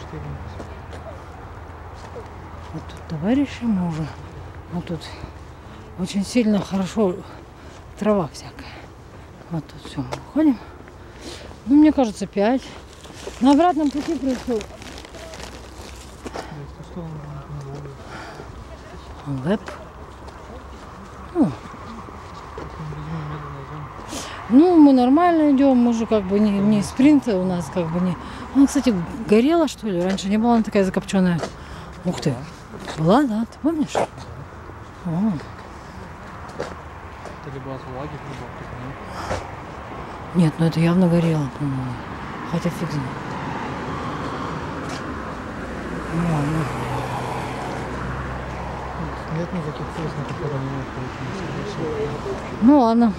Вот тут товарищи мы уже. Вот тут очень сильно хорошо трава всякая. Вот тут все, мы уходим. Ну, мне кажется, 5. На обратном пути пришел. Лэп. Ну, мы нормально идем, мы же как бы не спринт у нас как бы не. Она, кстати, горела, что ли? Раньше не была она такая закопченная. Ух ты. Была, да? Ты помнишь? О. Это либо от влаги, либо от... Нет, ну это явно горело, по-моему. Хотя фиг знает. Ну ладно. Нет никаких признаков, которые не могут быть. Ну ладно.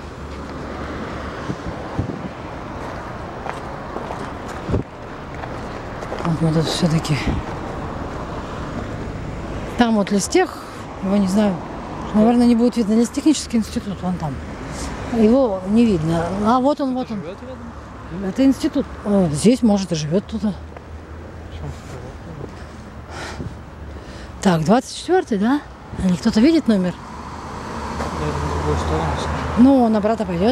Вот это все-таки. Там вот листех, его не знаю, наверное, не будет видно. Лестехнический институт, вон там. Его не видно. А вот он, вот он. Это институт. О, здесь, может, и живет кто-то. Так, 24-й, да? Или кто-то видит номер? Ну, он на брата пойдет.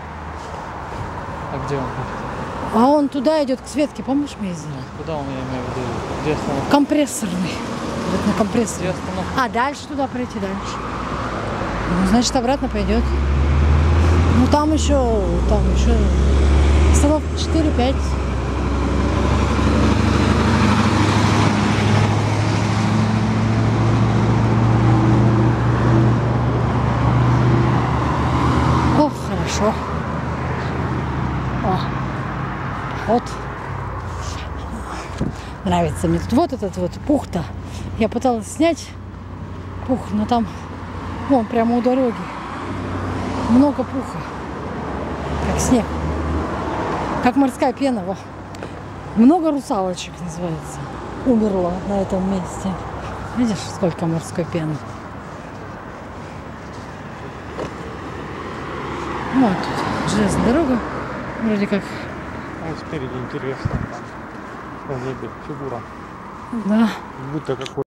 А где он? А он туда идет, к Светке, помнишь, мы ездили? Куда он, я имею в виду? Где остановка? Компрессорный. Вот на компрессоре. А дальше туда пройти, дальше. Ну, значит, обратно пойдет. Ну, там еще остановка 4-5. О, хорошо. О, вот. Нравится мне тут вот этот вот пух-то. Я пыталась снять пух, но там, вон, прямо у дороги. Много пуха. Как снег. Как морская пена. Во. Много русалочек называется. Умерло на этом месте. Видишь, сколько морской пены. Вот тут железная дорога. Вроде как. А спереди интересно. В небе фигура. Да. Будто какой